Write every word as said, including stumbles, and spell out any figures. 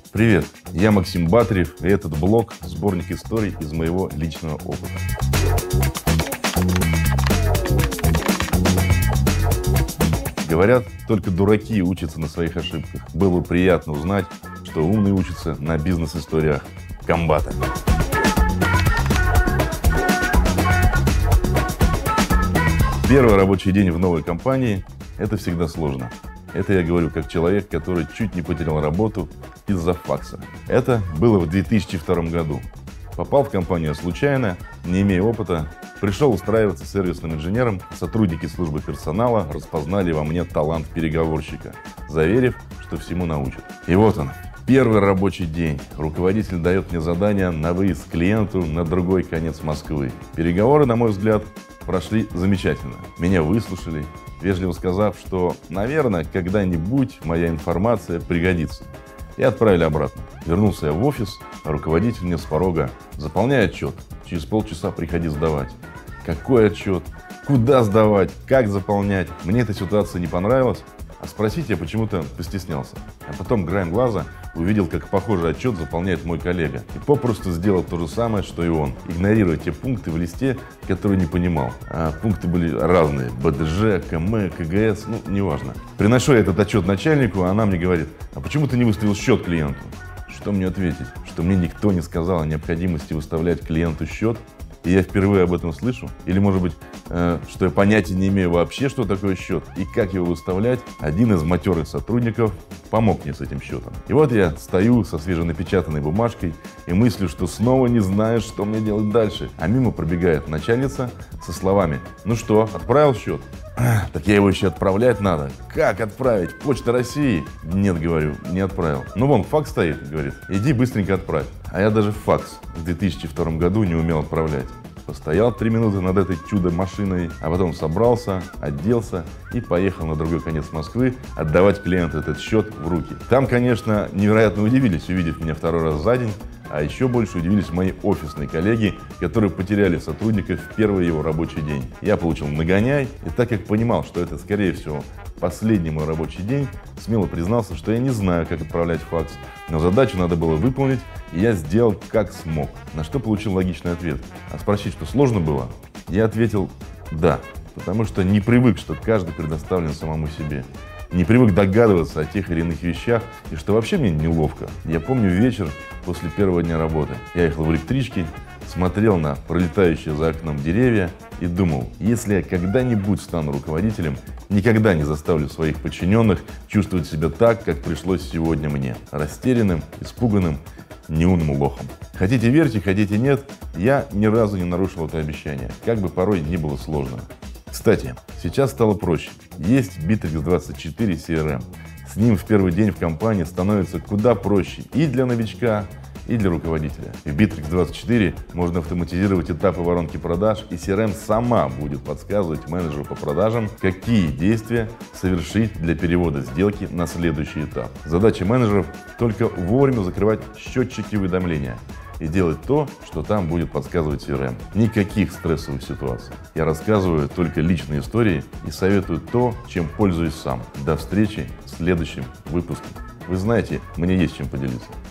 Привет, я Максим Батарев, и этот блог – сборник историй из моего личного опыта. Говорят, только дураки учатся на своих ошибках. Было приятно узнать, что умные учатся на бизнес-историях комбата. Первый рабочий день в новой компании – это всегда сложно. Это я говорю как человек, который чуть не потерял работу из-за факса. Это было в две тысячи втором году. Попал в компанию случайно, не имея опыта, пришел устраиваться сервисным инженером. Сотрудники службы персонала распознали во мне талант переговорщика, заверив, что всему научат. И вот он, первый рабочий день. Руководитель дает мне задание на выезд к клиенту на другой конец Москвы. Переговоры, на мой взгляд, прошли замечательно. Меня выслушали, вежливо сказав, что, наверное, когда-нибудь моя информация пригодится. И отправили обратно. Вернулся я в офис, а руководитель мне с порога: заполняй отчет, через полчаса приходи сдавать. Какой отчет? Куда сдавать? Как заполнять? Мне эта ситуация не понравилась, а спросить я почему-то постеснялся. А потом краем глаза увидел, как похожий отчет заполняет мой коллега. И попросту сделал то же самое, что и он, игнорируя те пункты в листе, которые не понимал. А пункты были разные. бэ дэ жэ, ка эм э, ка гэ эс, ну, неважно. Приношу я этот отчет начальнику, а она мне говорит: а почему ты не выставил счет клиенту? Что мне ответить? Что мне никто не сказал о необходимости выставлять клиенту счет? И я впервые об этом слышу? Или, может быть, э, что я понятия не имею вообще, что такое счет и как его выставлять? Один из матерых сотрудников помог мне с этим счетом. И вот я стою со свеженапечатанной бумажкой и мыслю, что снова не знаю, что мне делать дальше. А мимо пробегает начальница со словами: ну что, отправил счет? Так я его еще отправлять надо. Как отправить? Почта России? Нет, говорю, не отправил. Ну вон, факс стоит, говорит, иди быстренько отправь. А я даже факс в две тысячи втором году не умел отправлять. Постоял три минуты над этой чудо-машиной, а потом собрался, оделся и поехал на другой конец Москвы отдавать клиенту этот счет в руки. Там, конечно, невероятно удивились, увидев меня второй раз за день, а еще больше удивились мои офисные коллеги, которые потеряли сотрудника в первый его рабочий день. Я получил нагоняй, и так как понимал, что это, скорее всего, последний мой рабочий день, смело признался, что я не знаю, как отправлять факс, но задачу надо было выполнить, и я сделал как смог. На что получил логичный ответ. А спросить, что сложно было, я ответил «да», потому что не привык, что каждый предоставлен самому себе. Не привык догадываться о тех или иных вещах, и что вообще мне неловко. Я помню вечер после первого дня работы. Я ехал в электричке, смотрел на пролетающие за окном деревья и думал: если я когда-нибудь стану руководителем, никогда не заставлю своих подчиненных чувствовать себя так, как пришлось сегодня мне. Растерянным, испуганным, неумным лохом. Хотите верьте, хотите нет, я ни разу не нарушил это обещание, как бы порой ни было сложно. Кстати, сейчас стало проще. Есть битрикс двадцать четыре си эр эм. С ним в первый день в компании становится куда проще и для новичка, и для руководителя. В битрикс двадцать четыре можно автоматизировать этапы воронки продаж, и си эр эм сама будет подсказывать менеджеру по продажам, какие действия совершить для перевода сделки на следующий этап. Задача менеджеров – только вовремя закрывать счетчики уведомления и делать то, что там будет подсказывать си эр эм. Никаких стрессовых ситуаций. Я рассказываю только личные истории и советую то, чем пользуюсь сам. До встречи в следующем выпуске. Вы знаете, мне есть чем поделиться.